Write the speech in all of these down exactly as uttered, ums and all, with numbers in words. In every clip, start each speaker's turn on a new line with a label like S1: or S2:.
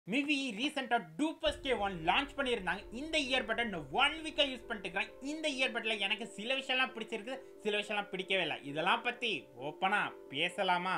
S1: MIVI recent Duopods K one launch பண்ணிருந்தாங்க. இந்த earbud நான் one week யூஸ் பண்ணிட்டு இருக்கேன். இந்த இயர்பட்ல எனக்கு சில விஷயம்லாம் பிடிச்சிருக்கு, சில விஷயம்லாம் பிடிக்கவே இல்ல. இதெல்லாம் பத்தி ஓபனா பேசலாமா?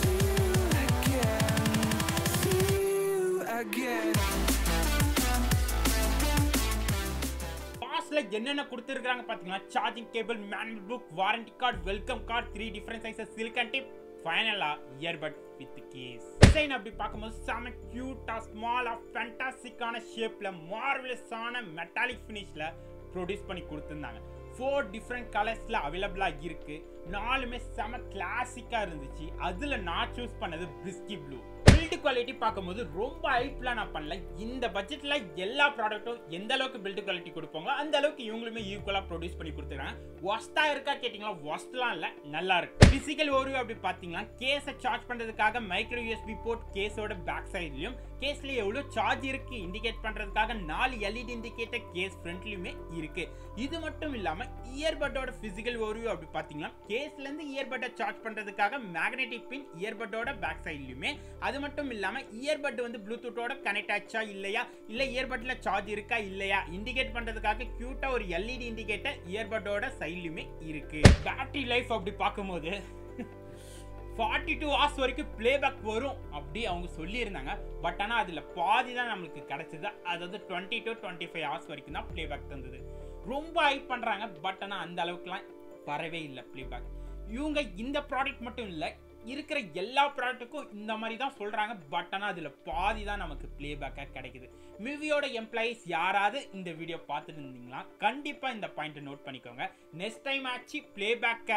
S1: பாஸ்ல என்னென்ன கொடுத்திருக்காங்க பாத்தீங்களா? Charging cable, manual book, warranty card, welcome card, three different sizes, silicon tip, ஃபைனலா இயர்பட் வித் கேஸ். டிசைன் அப்படி பார்க்கும்போது செம கியூட்டா, ஸ்மாலா, ஃபேண்டாஸ்டிக்கான ஷேப்ல, மார்வெலஸான மெட்டாலிக் ஃபினிஷ்ல ப்ரொடியூஸ் பண்ணி கொடுத்திருந்தாங்க. ஃபோர் டிஃப்ரெண்ட் கலர்ஸ்ல அவைலபிளா இருக்கு. நாலுமே செம கிளாசிக்கா இருந்துச்சு. அதுல நான் சூஸ் பண்ணது பிரிஸ்கி ப்ளூ. பில்ட் குவாலிட்டி பார்க்கும்போது ரொம்ப ஹைப்லாம் நான் பண்ணல. இந்த பட்ஜெட்ல எல்லா ப்ராடக்ட்டும் எந்த அளவுக்கு பில்ட் குவாலிட்டி கொடுப்பாங்களோ அந்த அளவுக்கு இவங்களுமே ஈக்குவலா ப்ரொடியூஸ் பண்ணி கொடுத்துருக்காங்க. ஒஸ்டா இருக்கா கேட்டீங்களா? ஒஸ்ட்லாம் இல்ல, நல்லா இருக்கு. பிசிக்கல் ஓரியூ அப்படி பாத்தீங்கன்னா கேஸை சார்ஜ் பண்றதுக்காக மைக்ரோ யூஎஸ்பி போர்ட் கேஸோட பேக் சைட்லயும், கேஸ்ல எவ்வளவு சார்ஜ் இருக்கு இண்டிகேட் பண்றதுக்காக நாலு எல்இடி இண்டிகேட்டர் கேஸ் ஃப்ரண்ட்லயுமே இருக்கு. இது மட்டும் இல்லாம இயர்பட்டோட பிசிக்கல் ஓரியூ அப்படி பாத்தீங்கன்னா கேஸ்ல இருந்து இயர்பட்டை சார்ஜ் பண்றதுக்காக மேக்னெட்டிக் பின் இயர்பட்டோட பேக் சைட்லயுமே, அது மட்டும் இல்லாம இயர்பட் வந்து ப்ளூடூத்தோட கனெக்ட் ஆச்சா இல்லையா, இல்ல இயர்பட்ல சார்ஜ் இருக்கா இல்லையா இண்டிகேட் பண்றதுக்காக கியூட்டா ஒரு எல்இடி இண்டிகேட்டர் இயர்பட்டோட சைட்லயுமே இருக்கு. பேட்டரி லைஃப் அப்படி பார்க்கும்போது ஃபார்ட்டி டூ ஹவர்ஸ் வரைக்கும் பிளேபேக் வரும் அப்படி அவங்க சொல்லியிருந்தாங்க. பட் ஆனால் அதில் பாதி தான் நம்மளுக்கு கிடைச்சது. அதாவது twenty to twenty five hours வரைக்கும் தான் பிளேபேக் தந்தது. ரொம்ப ஹைப் பண்ணுறாங்க, பட் ஆனால் அந்த அளவுக்குலாம் வரவே இல்லை பிளேபேக். இவங்க இந்த ப்ராடக்ட் மட்டும் இல்லை, இருக்கிற எல்லா ப்ராடக்ட்டுக்கும் இந்த மாதிரி தான் சொல்கிறாங்க. பட் ஆனால் அதில் பாதி தான் நமக்கு பிளேபேக்காக கிடைக்குது. மிவியோட எம்ப்ளாயீஸ் யாராவது இந்த வீடியோ பார்த்துட்டு இருந்தீங்களா கண்டிப்பாக இந்த பாயிண்ட்டை நோட் பண்ணிக்கோங்க. நெக்ஸ்ட் டைம் ஆச்சு பிளேபேக்கை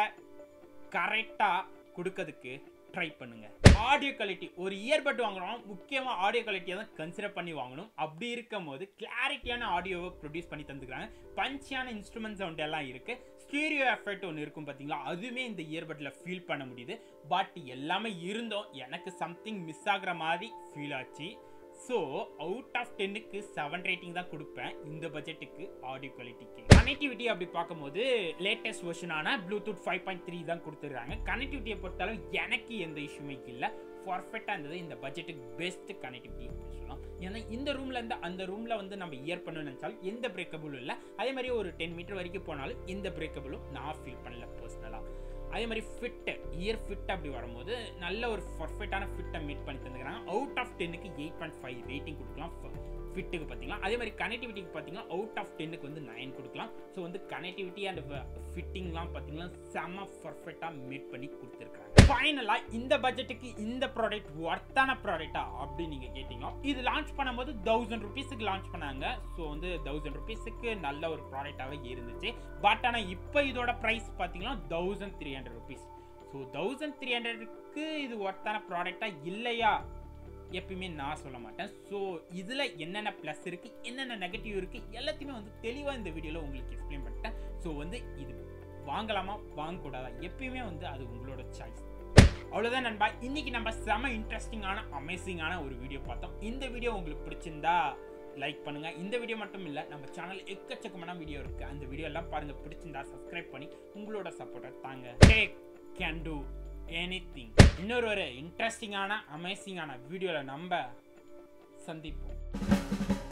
S1: கரெக்டாக கொடுக்கறதுக்கு ட்ரை பண்ணுங்க. ஆடியோ குவாலிட்டி, ஒரு இயர்பட் வாங்கணும் முக்கியமாக ஆடியோ குவாலிட்டியை தான் கன்சிடர் பண்ணி வாங்கணும். அப்படி இருக்கும் போது கிளாரிட்டியான ஆடியோவை ப்ரொடியூஸ் பண்ணி தந்துக்கிறாங்க. பஞ்சியான இன்ஸ்ட்ருமெண்ட் சவுண்ட் எல்லாம் இருக்கு. ஸ்டீரியோ எஃபெக்ட் ஒன்று இருக்கும் பார்த்தீங்களா, அதுவுமே இந்த இயர்பட்ல ஃபீல் பண்ண முடியுது. பட் எல்லாமே இருந்தும் எனக்கு சம்திங் மிஸ் ஆகுற மாதிரி ஃபீல் ஆச்சு. ஸோ அவுட் ஆஃப் டென்னுக்கு செவன் ரேட்டிங் தான் கொடுப்பேன் இந்த பட்ஜெட்டுக்கு ஆடியோ குவாலிட்டிக்கு. கனெக்டிவிட்டி அப்படி பார்க்கும்போது லேட்டஸ்ட் வெர்ஷனான ப்ளூடூத் ஃபைவ் பாயிண்ட் த்ரீ தான் கொடுத்துருக்காங்க. கனெக்டிவிட்டியை பொறுத்தளவு எனக்கு எந்த இஷ்யூமே இல்லை, பர்ஃபெக்டாக இருந்தது. இந்த பட்ஜெட்டுக்கு பெஸ்ட் கனெக்டிவிட்டி அப்படின்னு சொல்லலாம். ஏன்னா இந்த ரூம்ல இருந்து அந்த ரூம்ல வந்து நம்ம இயர் பண்ணணும்னு நினைச்சாலும் எந்த பிரேக்கபிளும் இல்லை. அதே மாதிரி ஒரு டென் மீட்டர் வரைக்கும் போனாலும் எந்த பிரேக்கபிளும் நான் ஃபீல் பண்ணல பர்சனலாக. அதே மாதிரி ஃபிட்டு, இயர் ஃபிட் அப்படி வரும்போது நல்ல ஒரு பர்ஃபெக்டான ஃபிட்டை மீட் பண்ணி தந்துக்கிறாங்க. அவுட் ஆஃப் டென்னுக்கு எயிட் பாயிண்ட் ஃபைவ் ரேட்டிங் கொடுக்கலாம் ஃபிட்டுக்கு பார்த்தீங்கன்னா. அதே மாதிரி கனெக்டிவிட்டிக்கு பார்த்தீங்கன்னா அவுட் ஆஃப் டென்னுக்கு வந்து நைன் கொடுக்கலாம். ஸோ வந்து கனெக்டிவிட்டி அண்ட் ஃபிட்டிங்லாம் பார்த்தீங்கன்னா செம்ம பர்ஃபெக்டாக மீட் பண்ணி கொடுத்துருக்காங்க. ஃபைனலாக இந்த பட்ஜெட்டுக்கு இந்த ப்ராடக்ட் ஒர்த்தான ப்ராடக்டா அப்படின்னு நீங்கள் கேட்டீங்கன்னா, இது லான்ச் பண்ணும்போது தௌசண்ட் ருபீஸுக்கு லான்ச் பண்ணாங்க. ஸோ வந்து தௌசண்ட் ருபீஸுக்கு நல்ல ஒரு ப்ராடக்டாகவே இருந்துச்சு. பட் ஆனால் இப்போ இதோட ப்ரைஸ் பார்த்தீங்கன்னா thousand three hundred rupees. So thousand three ஹண்ட்ரடுக்கு இது ஒர்த்தான ப்ராடக்டா இல்லையா எப்பயுமே நான் சொல்ல மாட்டேன். ஸோ இதில் என்னென்ன ப்ளஸ் இருக்குது, என்னென்ன நெகட்டிவ் இருக்குது எல்லாத்தையுமே வந்து தெளிவாக இந்த வீடியோவில் உங்களுக்கு எக்ஸ்பிளைன் பண்ணிட்டேன். ஸோ வந்து இது வாங்கலாமா வாங்கக்கூடாதா எப்பயுமே வந்து அது உங்களோட சாய்ஸ். அவ்வளோதான் நண்பா, இன்னைக்கு நம்ம செம இன்ட்ரெஸ்டிங்கான அமேசிங்கான ஒரு வீடியோ பார்த்தோம். இந்த வீடியோ உங்களுக்கு பிடிச்சிருந்தா லைக் பண்ணுங்க. இந்த வீடியோ மட்டும் இல்லை, நம்ம சேனல் எக்கச்சக்கமான வீடியோ இருக்கு. அந்த வீடியோ எல்லாம் பாருங்க. பிடிச்சிருந்தா சப்ஸ்கிரைப் பண்ணி உங்களோட சப்போர்ட்டை தாங்க. Take can do anything. இன்னொரு ஒரு இன்ட்ரெஸ்டிங்கான அமேசிங்கான வீடியோவில் நம்ம சந்திப்போம்.